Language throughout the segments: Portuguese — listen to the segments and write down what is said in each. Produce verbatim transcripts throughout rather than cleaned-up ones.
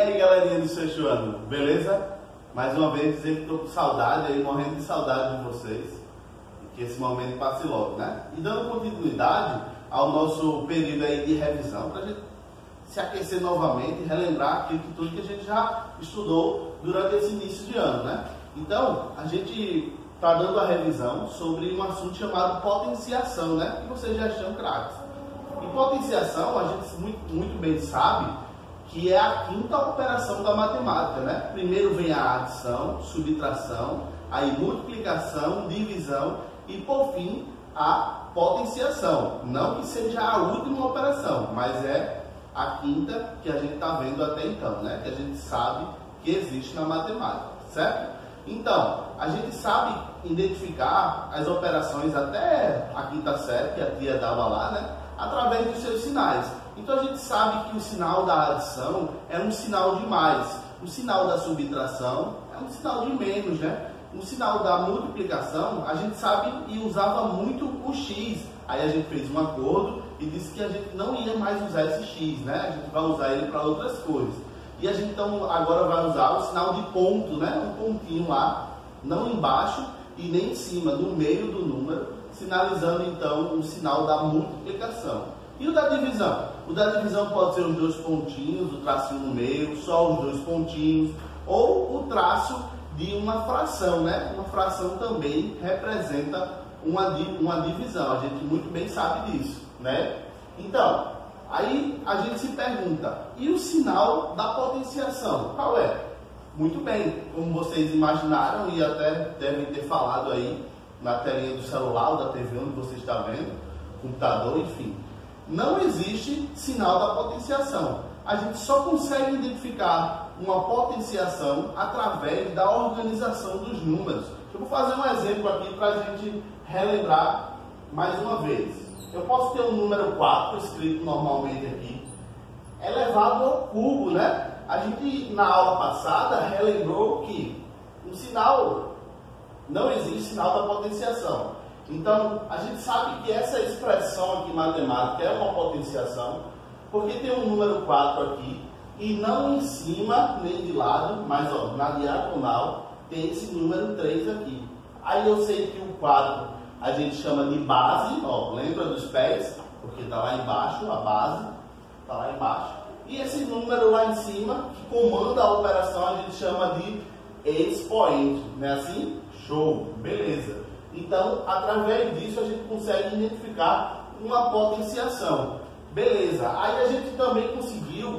aí, galerinha do sexto ano, beleza? Mais uma vez dizer que estou com saudade aí, morrendo de saudade de vocês. E que esse momento passe logo, né? E dando continuidade ao nosso período aí de revisão, para a gente se aquecer novamente e relembrar aquilo que tudo que a gente já estudou durante esse início de ano, né? Então, a gente está dando a revisão sobre um assunto chamado potenciação, né? Que vocês já estão craques. E potenciação, a gente muito, muito bem sabe que é a quinta operação da matemática, né? Primeiro vem a adição, subtração, aí multiplicação, divisão e, por fim, a potenciação. Não que seja a última operação, mas é a quinta que a gente está vendo até então, né? Que a gente sabe que existe na matemática, certo? Então, a gente sabe identificar as operações até a quinta série, que a tia dava lá, né? Através dos seus sinais. Então a gente sabe que o sinal da adição é um sinal de mais, o sinal da subtração é um sinal de menos, né? O sinal da multiplicação a gente sabe e usava muito o x. Aí a gente fez um acordo e disse que a gente não ia mais usar esse x, né? A gente vai usar ele para outras coisas. E a gente então agora vai usar o sinal de ponto, né? Um pontinho lá, não embaixo e nem em cima, no meio do número, sinalizando então o sinal da multiplicação. E o da divisão? O da divisão pode ser os dois pontinhos, o tracinho no meio, só os dois pontinhos, ou o traço de uma fração, né? Uma fração também representa uma, uma divisão, a gente muito bem sabe disso, né? Então, aí a gente se pergunta, e o sinal da potenciação, qual é? Muito bem, como vocês imaginaram e até devem ter falado aí na telinha do celular ou da T V onde você está vendo, computador, enfim. Não existe sinal da potenciação. A gente só consegue identificar uma potenciação através da organização dos números. Eu vou fazer um exemplo aqui para a gente relembrar mais uma vez. Eu posso ter o número quatro escrito normalmente aqui, elevado ao cubo, né? A gente, na aula passada, relembrou que o sinal, não existe sinal da potenciação. Então, a gente sabe que essa expressão aqui matemática é uma potenciação, porque tem o número quatro aqui, e não em cima, nem de lado, mas ó, na diagonal, tem esse número três aqui. Aí eu sei que o quatro a gente chama de base, ó, lembra dos pés? Porque está lá embaixo, a base está lá embaixo. E esse número lá em cima, que comanda a operação, a gente chama de expoente, não é assim? Show, beleza. Então, através disso, a gente consegue identificar uma potenciação. Beleza, aí a gente também conseguiu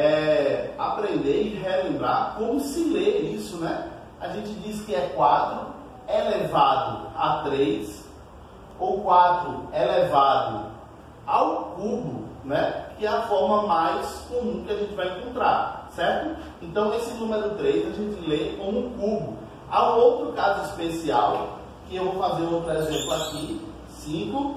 é, aprender e relembrar como se lê isso, né? A gente diz que é quatro elevado a três, ou quatro elevado ao cubo, né? Que é a forma mais comum que a gente vai encontrar, certo? Então, esse número três a gente lê como um cubo. Há um outro caso especial, que eu vou fazer outro exemplo aqui, cinco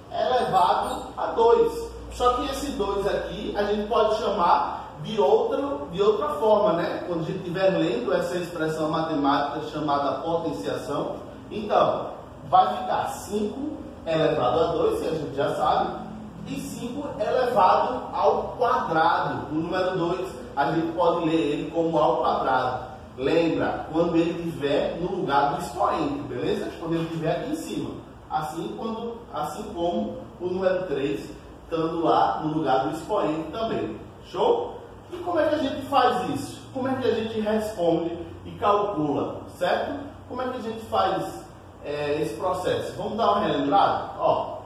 elevado a dois. Só que esse dois aqui a gente pode chamar de outra, de outra forma, né? Quando a gente estiver lendo essa expressão matemática chamada potenciação, então vai ficar cinco elevado a dois, que a gente já sabe, e cinco elevado ao quadrado. O número dois a gente pode ler ele como ao quadrado. Lembra, quando ele estiver no lugar do expoente, beleza? Quando ele estiver aqui em cima. Assim, quando, assim como o número três, estando lá no lugar do expoente também. Show? E como é que a gente faz isso? Como é que a gente responde e calcula, certo? Como é que a gente faz é, esse processo? Vamos dar uma relembrada? Ó,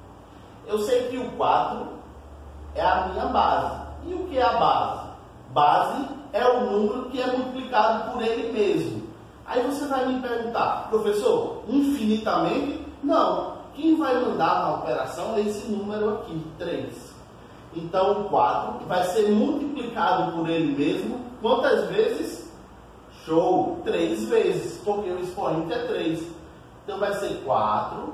eu sei que o quatro é a minha base. E o que é a base? Base é o número que é multiplicado por ele mesmo. Aí você vai me perguntar, professor, infinitamente? Não. Quem vai mandar na operação é esse número aqui, três. Então o quatro vai ser multiplicado por ele mesmo quantas vezes? Show! três vezes, porque o expoente é três. Então vai ser quatro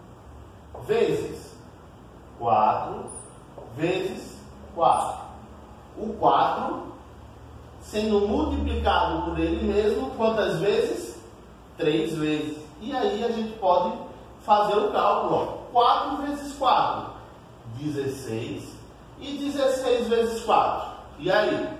vezes quatro vezes quatro. O quatro sendo multiplicado por ele mesmo, quantas vezes? três vezes. E aí a gente pode fazer o cálculo. quatro vezes quatro, dezesseis. E dezesseis vezes quatro. E aí?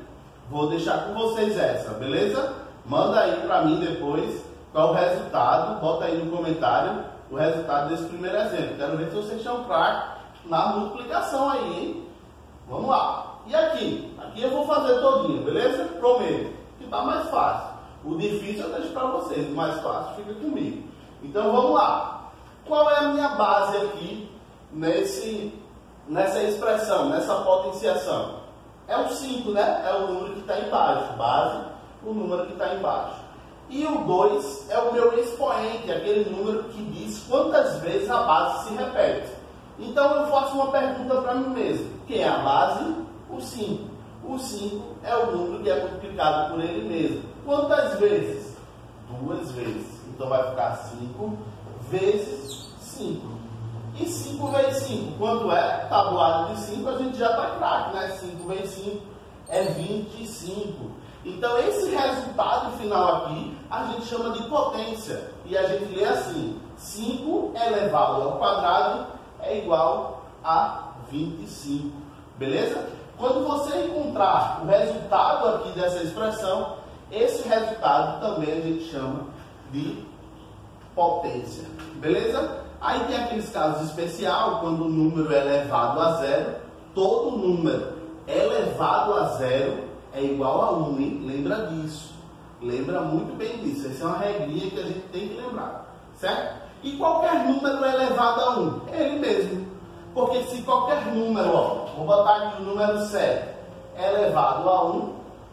vou deixar com vocês essa, beleza? Manda aí para mim depois qual o resultado, bota aí no comentário o resultado desse primeiro exemplo. Quero ver se vocês estão craques na multiplicação aí, hein? Vamos lá. E aqui? Aqui eu vou fazer todinho, beleza? Prometo. Que tá mais fácil. O difícil eu deixo para vocês, o mais fácil fica comigo. Então vamos lá. Qual é a minha base aqui nesse, nessa expressão, nessa potenciação? É o cinco, né? É o número que está embaixo. Base, o número que está embaixo. E o dois é o meu expoente, aquele número que diz quantas vezes a base se repete. Então eu faço uma pergunta para mim mesmo. Quem é a base? O cinco. O cinco é o número que é multiplicado por ele mesmo. Quantas vezes? Duas vezes. Então vai ficar cinco vezes cinco. E cinco vezes cinco, quanto é? Tabuado de cinco, a gente já está craque, né? cinco vezes cinco é vinte e cinco. Então esse resultado final aqui, a gente chama de potência. E a gente lê assim, cinco elevado ao quadrado é igual a vinte e cinco. Beleza? Quando você encontrar o resultado aqui dessa expressão, esse resultado também a gente chama de potência. Beleza? Aí tem aqueles casos especiais, quando o número é elevado a zero, todo número elevado a zero é igual a um, hein? Lembra disso. Lembra muito bem disso. Essa é uma regrinha que a gente tem que lembrar. Certo? E qualquer número é elevado a um. É ele mesmo. Porque se qualquer número, ó, vou botar aqui o número sete, é elevado a um,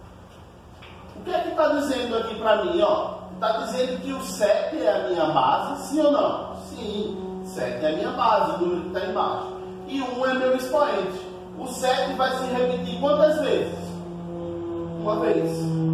o que é que está dizendo aqui para mim? Está dizendo que o sete é a minha base, sim ou não? Sim, sete é a minha base, o número que está embaixo. E um é meu expoente. O sete vai se repetir quantas vezes? Uma vez.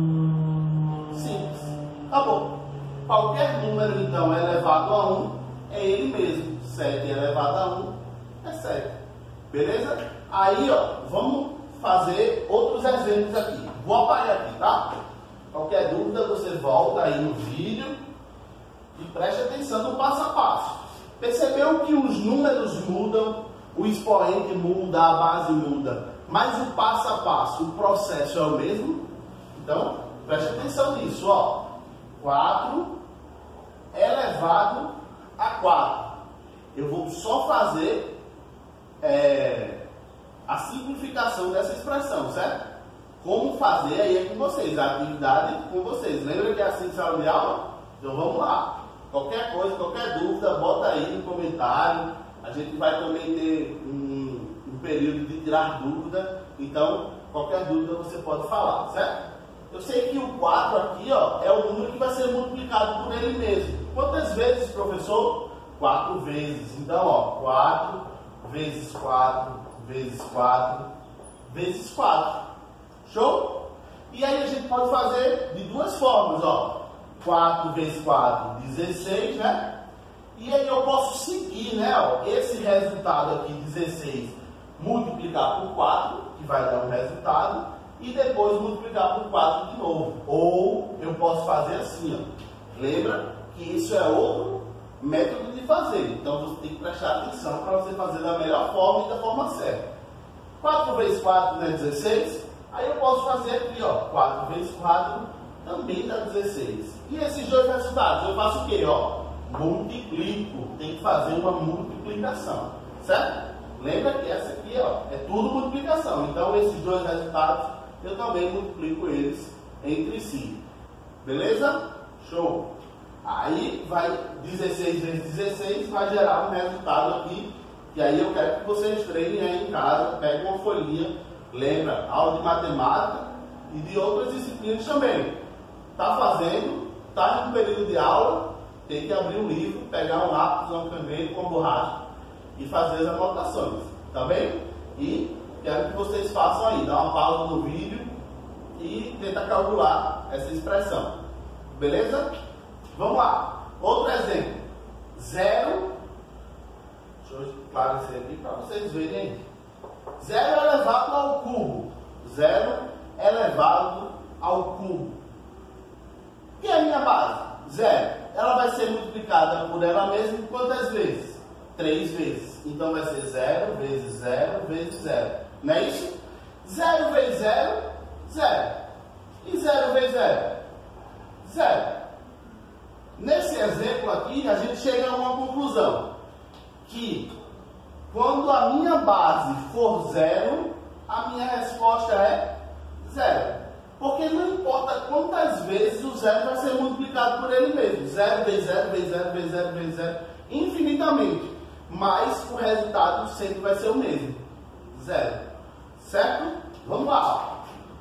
Simples. Tá bom. Qualquer número, então, é elevado a um, é ele mesmo. sete elevado a um é sete. Beleza? Aí, ó, vamos fazer outros exemplos aqui. Vou apagar aqui, tá? Qualquer dúvida, você volta aí no vídeo e preste atenção no passo a passo. Percebeu que os números mudam, o expoente muda, a base muda, mas o passo a passo, o processo é o mesmo? Então, preste atenção nisso, ó. quatro elevado a quatro. Eu vou só fazer é, a simplificação dessa expressão, certo? Como fazer aí é com vocês, a atividade com vocês. Lembra que é assim que sala de aula? Então vamos lá. Qualquer coisa, qualquer dúvida, bota aí no comentário. A gente vai também ter um, um período de tirar dúvida. Então, qualquer dúvida você pode falar, certo? Eu sei que o quatro aqui, ó, é o número que vai ser multiplicado por ele mesmo. Quantas vezes, professor? quatro vezes. Então, ó, quatro vezes quatro vezes quatro vezes quatro. Show? E aí a gente pode fazer de duas formas, ó. quatro vezes quatro, dezesseis, né? E aí eu posso seguir, né, ó, esse resultado aqui, dezesseis, multiplicar por quatro, que vai dar um resultado, e depois multiplicar por quatro de novo. Ou eu posso fazer assim, ó. Lembra que isso é outro método de fazer. Então você tem que prestar atenção para você fazer da melhor forma e da forma certa. quatro vezes quatro dá dezesseis. Aí eu posso fazer aqui, ó, quatro vezes quatro também dá dezesseis. E esses dois resultados, eu faço o quê? Ó, multiplico. Tem que fazer uma multiplicação, certo? Lembra que essa aqui, ó, é tudo multiplicação. Então esses dois resultados, eu também multiplico eles entre si. Beleza? Show! Aí vai dezesseis vezes dezesseis, vai gerar um resultado aqui. E aí eu quero que vocês treinem aí em casa, peguem uma folhinha. Lembra, aula de matemática e de outras disciplinas também. Está fazendo, está em um período de aula, tem que abrir um livro, pegar um lápis, um caneta com borracha e fazer as anotações, tá bem? E quero que vocês façam aí, dá uma pausa no vídeo e tenta calcular essa expressão, beleza? Vamos lá, outro exemplo, zero, deixa eu esclarecer aqui para vocês verem aí. zero elevado ao cubo. zero elevado ao cubo. O que é a minha base? zero. Ela vai ser multiplicada por ela mesma quantas vezes? três vezes. Então vai ser zero vezes zero vezes zero. Não é isso? zero vezes zero, zero. E zero vezes zero? Zero. Nesse exemplo aqui, a gente chega a uma conclusão. Que quando a minha base for zero, a minha resposta é zero. Porque não importa quantas vezes o zero vai ser multiplicado por ele mesmo. Zero vezes zero, vezes zero, vezes zero, vezes zero, infinitamente. Mas o resultado sempre vai ser o mesmo. Zero. Certo? Vamos lá.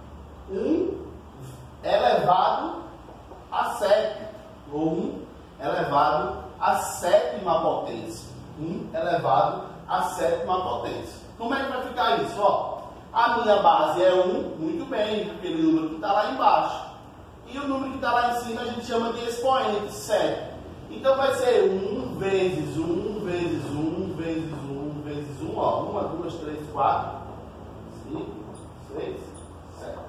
um elevado a sete. Ou um elevado a sétima potência. um elevado a sétima potência. Como é que vai ficar isso? Ó, a minha base é um, muito bem, aquele número que está lá embaixo. E o número que está lá em cima a gente chama de expoente, sete. Então vai ser um vezes um, vezes um, vezes um, vezes um. Ó, uma, duas, três, quatro, cinco, seis, sete.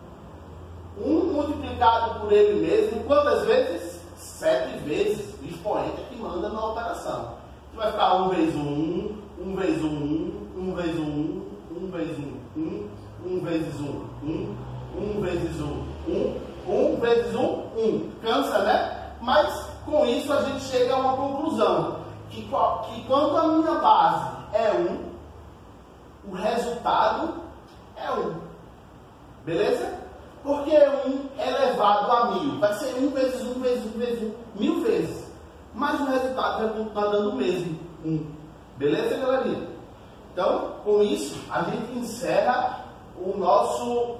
um multiplicado por ele mesmo, quantas vezes? Sete vezes. O expoente é que manda na operação. Vai ficar um vezes um, um vezes um, um vezes um, um vezes um, um, um vezes um, um, um vezes um, um, um vezes um, um. Cansa, né? Mas com isso a gente chega a uma conclusão. Que, que quando a minha base é um, o resultado é um. Beleza? Porque um elevado a mil vai ser um vezes um vezes um vezes um, mil vezes. Mas o resultado vai continuar dando o mesmo, um. Beleza, galerinha? Então, com isso, a gente encerra o nosso,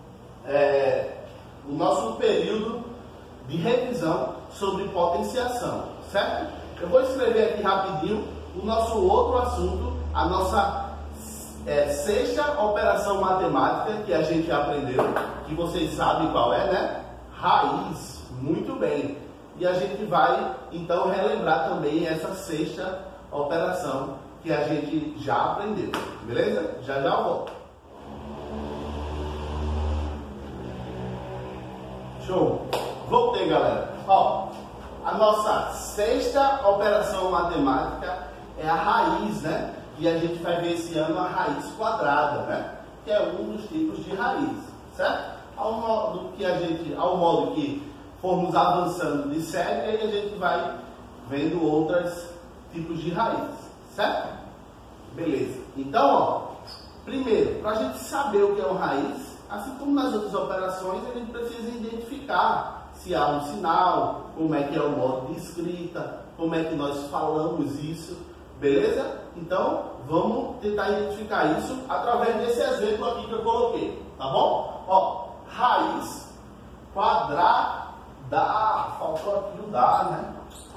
é, o nosso período de revisão sobre potenciação, certo? Eu vou escrever aqui rapidinho o nosso outro assunto, a nossa é, sexta operação matemática que a gente aprendeu, que vocês sabem qual é, né? Raiz. Muito bem. E a gente vai, então, relembrar também essa sexta operação que a gente já aprendeu. Beleza? Já já eu volto. Show! Voltei, galera. Ó, a nossa sexta operação matemática é a raiz, né? E a gente vai ver esse ano a raiz quadrada, né? Que é um dos tipos de raiz, certo? Ao modo que a gente, ao modo que formos avançando de série, aí a gente vai vendo outros tipos de raízes, certo? Beleza. Então, ó, primeiro, para a gente saber o que é uma raiz, assim como nas outras operações, a gente precisa identificar se há um sinal, como é que é o modo de escrita, como é que nós falamos isso, beleza? Então, vamos tentar identificar isso através desse exemplo aqui que eu coloquei, tá bom? Ó, raiz quadrada. Dá, faltou aqui o dá, né?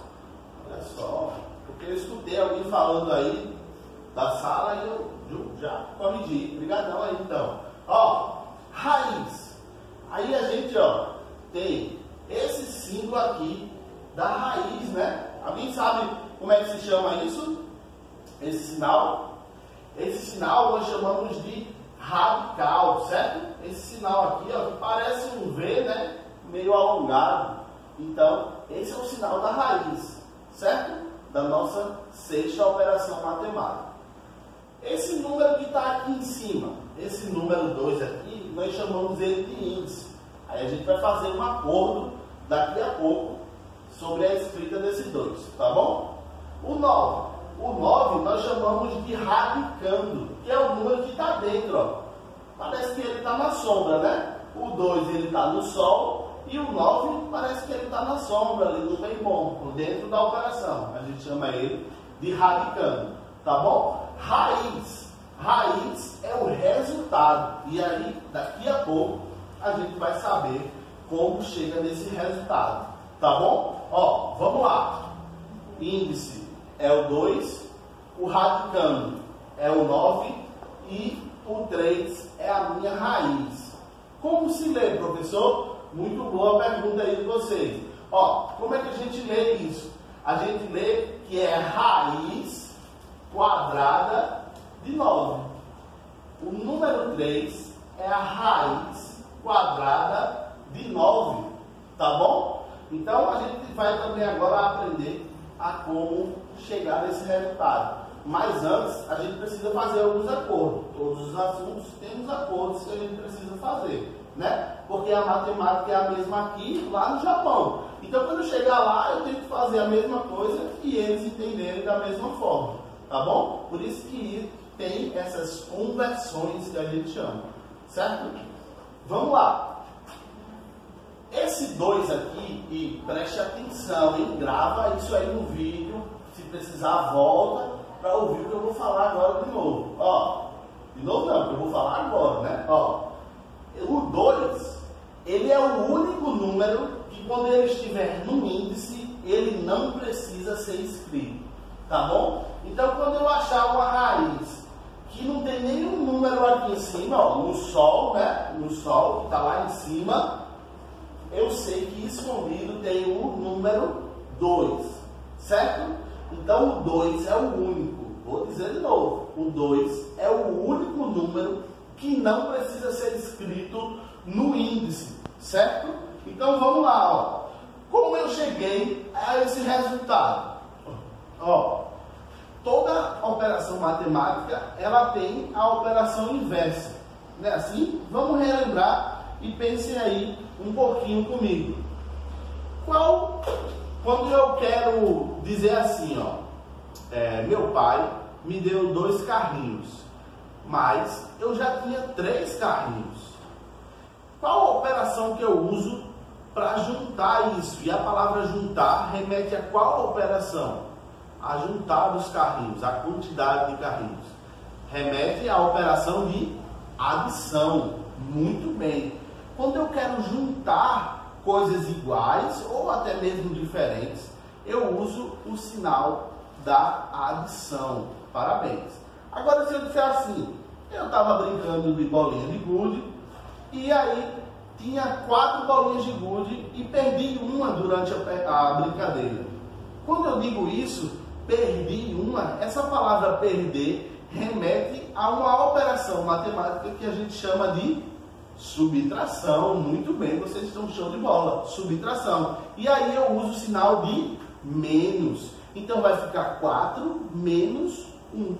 Olha só, porque eu escutei alguém falando aí da sala e eu, eu já corrigi. Obrigadão aí, então. Ó, raiz. Aí a gente, ó, tem esse símbolo aqui da raiz, né? Alguém sabe como é que se chama isso? Esse sinal? Esse sinal nós chamamos de radical, certo? Esse sinal aqui, ó, que parece um V, né? Meio alongado. Então, esse é o sinal da raiz, certo? Da nossa sexta operação matemática. Esse número que está aqui em cima, esse número dois aqui, nós chamamos ele de índice. Aí a gente vai fazer um acordo daqui a pouco sobre a escrita desses dois, tá bom? O nove. O nove nós chamamos de radicando, que é o número que está dentro, ó. Parece que ele está na sombra, né? O dois ele está no sol. E o nove parece que ele está na sombra, ali no bem bom, por dentro da operação. A gente chama ele de radicando, tá bom? Raiz. Raiz é o resultado. E aí, daqui a pouco, a gente vai saber como chega nesse resultado, tá bom? Ó, vamos lá. Índice é o dois, o radicando é o nove e o três é a minha raiz. Como se lê, professor? Muito boa pergunta aí de vocês. Ó, como é que a gente lê isso? A gente lê que é raiz quadrada de nove. O número três é a raiz quadrada de nove. Tá bom? Então, a gente vai também agora aprender a como chegar nesse resultado. Mas antes, a gente precisa fazer alguns acordos. Todos os assuntos têm os acordos que a gente precisa fazer. né? Porque a matemática é a mesma aqui, lá no Japão. Então, quando eu chegar lá, eu tenho que fazer a mesma coisa e eles entenderem da mesma forma, tá bom? Por isso que tem essas conversões que a gente chama, certo? Vamos lá. Esse dois aqui, e preste atenção, hein? Grava isso aí no vídeo, se precisar volta para ouvir o que eu vou falar agora de novo. Ó, de novo não, que eu vou falar agora, né? Ó, o dois, ele é o único número que quando ele estiver no índice, ele não precisa ser escrito, tá bom? Então, quando eu achar uma raiz que não tem nenhum número aqui em cima, ó, no Sol, né? No Sol, que está lá em cima, eu sei que escondido tem o número dois, certo? Então, o dois é o único. Vou dizer de novo, o dois é o único número que não precisa ser escrito no índice, certo? Então, vamos lá, ó. Como eu cheguei a esse resultado? Ó, toda operação matemática, ela tem a operação inversa, não é assim? Vamos relembrar e pensem aí um pouquinho comigo. Qual, quando eu quero dizer assim, ó, é, meu pai me deu dois carrinhos, mas eu já tinha três carrinhos. Qual a operação que eu uso para juntar isso? E a palavra juntar remete a qual operação? A juntar dos carrinhos, a quantidade de carrinhos. Remete à operação de adição. Muito bem. Quando eu quero juntar coisas iguais ou até mesmo diferentes, eu uso o sinal da adição. Parabéns. Agora, se eu disser assim, eu estava brincando de bolinha de gude e aí tinha quatro bolinhas de gude e perdi uma durante a, a brincadeira. Quando eu digo isso, perdi uma, essa palavra perder remete a uma operação matemática que a gente chama de subtração. Muito bem, vocês estão show de bola. Subtração. E aí eu uso o sinal de menos. Então vai ficar quatro menos um.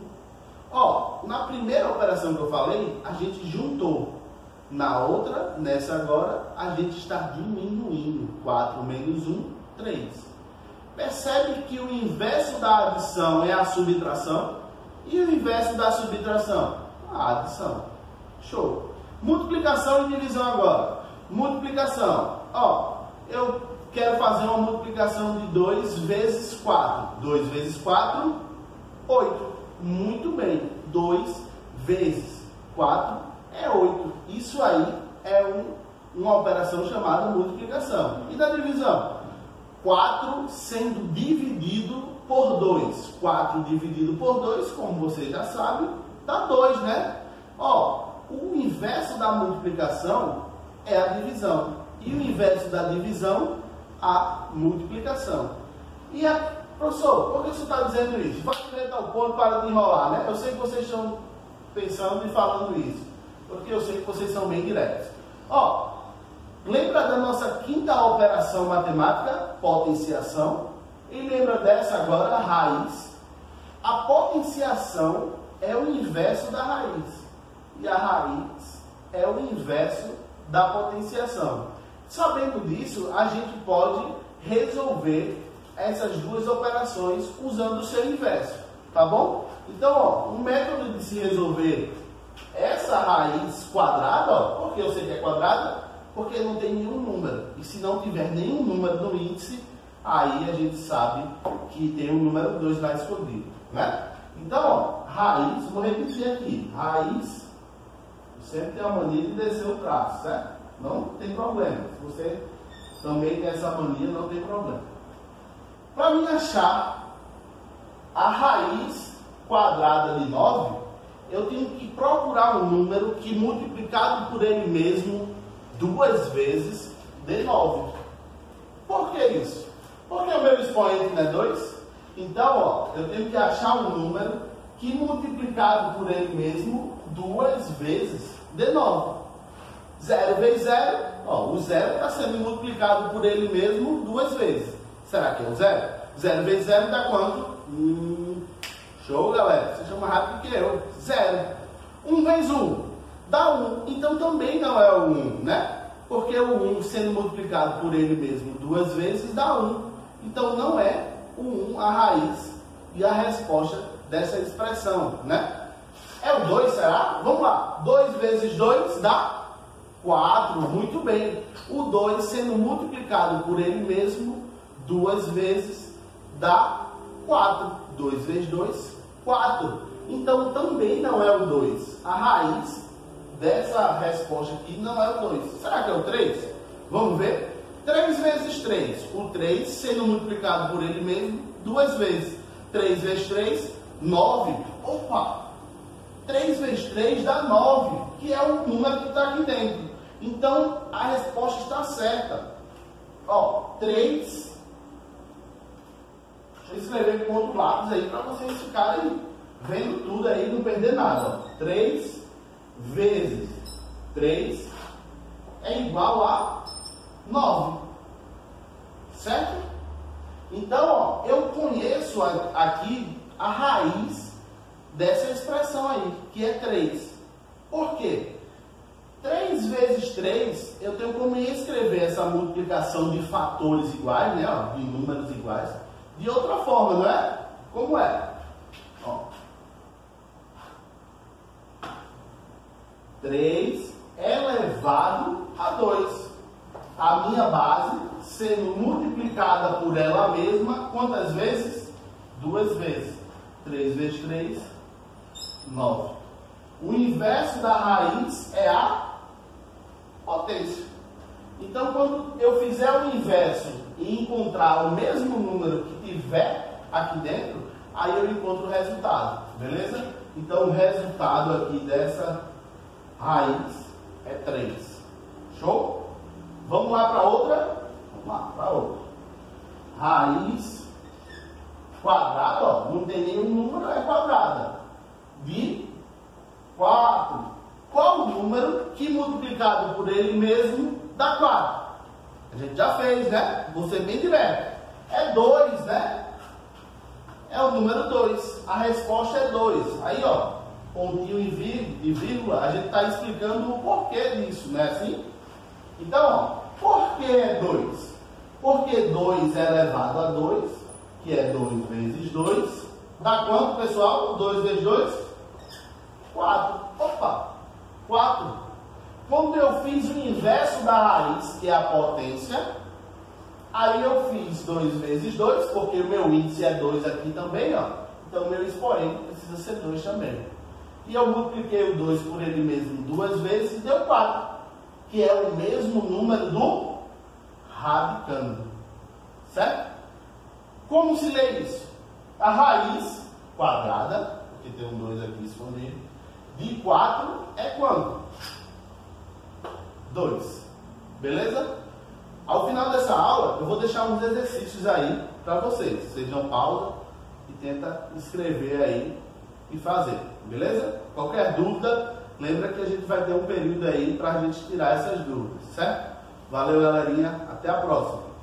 Ó, na primeira operação que eu falei, a gente juntou. Na outra, nessa agora, a gente está diminuindo. quatro menos um, três. Percebe que o inverso da adição é a subtração? E o inverso da subtração? A adição. Show. Multiplicação e divisão agora. Multiplicação. Ó, eu quero fazer uma multiplicação de dois vezes quatro. dois vezes quatro, oito. Muito bem. dois vezes quatro é oito. Isso aí é um, uma operação chamada multiplicação. E da divisão? quatro sendo dividido por dois. quatro dividido por dois, como você já sabe, dá dois, né? Ó, o inverso da multiplicação é a divisão. E o inverso da divisão, a multiplicação. E a, professor, por que você está dizendo isso? Vai direto ao ponto para de enrolar, né? Eu sei que vocês estão pensando e falando isso, porque eu sei que vocês são bem diretos. Ó, lembra da nossa quinta operação matemática, potenciação? E lembra dessa agora, raiz. A potenciação é o inverso da raiz. E a raiz é o inverso da potenciação. Sabendo disso, a gente pode resolver essas duas operações usando o seu inverso. Tá bom? Então, ó, um método de se resolver essa raiz quadrada, ó, por que eu sei que é quadrada? Porque não tem nenhum número. E se não tiver nenhum número no índice, aí a gente sabe que tem o número dois lá escondido, né? Então, ó, raiz, vou repetir aqui. Raiz, sempre tem a mania de descer o traço, certo? Não tem problema. Se você também tem essa mania, não tem problema. Para mim achar a raiz quadrada de nove, eu tenho que procurar um número que multiplicado por ele mesmo duas vezes dê nove. Por que isso? Porque o meu expoente não é dois. Então, ó, eu tenho que achar um número que multiplicado por ele mesmo duas vezes dê nove. zero vezes zero, ó, o zero está sendo multiplicado por ele mesmo duas vezes. Será que é o zero? zero vezes zero dá quanto? Hum, show, galera. Você chama rápido que eu. zero. um vezes um dá um. Então, Então também não é o um, né? Porque o um sendo multiplicado por ele mesmo duas vezes dá um. Então não é o um a raiz e a resposta dessa expressão, né? É o dois, será? Vamos lá. dois vezes dois dá quatro. Muito bem. O dois sendo multiplicado por ele mesmo duas vezes dá quatro. dois vezes dois, quatro. Então também não é o dois. A raiz dessa resposta aqui não é o dois. Será que é o três? Vamos ver? três vezes três. O três sendo multiplicado por ele mesmo duas vezes. três vezes três, nove. Opa! três vezes três dá nove, que é o número que está aqui dentro. Então, a resposta está certa. Ó, três. Deixa eu escrever com outro lápis aí, para vocês ficarem vendo tudo aí e não perder nada. Ó. três vezes três é igual a nove. Certo? Então, ó, eu conheço aqui a raiz dessa expressão aí, que é três. Por quê? três vezes três, eu tenho como escrever essa multiplicação de fatores iguais, né, ó, de números iguais, de outra forma, não é? Como é? Ó. três elevado a dois. A minha base sendo multiplicada por ela mesma, quantas vezes? Duas vezes. três vezes três, nove. O inverso da raiz é a potência. Então, quando eu fizer o inverso e encontrar o mesmo número que tiver aqui dentro, aí eu encontro o resultado, beleza? Então, o resultado aqui dessa raiz é três. Show? Vamos lá para outra? Vamos lá para outra. Raiz quadrada, ó, não tem nenhum número, é quadrada. De quatro. Qual o número que multiplicado por ele mesmo dá quatro? A gente já fez, né? Vou ser bem direto. É dois, né? É o número dois. A resposta é dois. Aí, ó, pontinho e vírgula, a gente está explicando o porquê disso, né? Assim? Então, ó, por que é dois? Porque dois é elevado a dois, que é dois vezes dois. Dá quanto, pessoal? dois vezes dois? quatro. Opa! quatro. Quando eu fiz o inverso da raiz, que é a potência, aí eu fiz dois vezes dois, porque o meu índice é dois aqui também, ó. Então o meu expoente precisa ser dois também. E eu multipliquei o dois por ele mesmo duas vezes e deu quatro, que é o mesmo número do radicando. Certo? Como se lê isso? A raiz quadrada, porque tem um dois aqui escondido, de quatro é quanto? dois. Beleza? Ao final dessa aula, eu vou deixar uns exercícios aí para vocês. Vocês dão pausa e tenta escrever aí e fazer. Beleza? Qualquer dúvida, lembra que a gente vai ter um período aí para a gente tirar essas dúvidas. Certo? Valeu, galerinha. Até a próxima.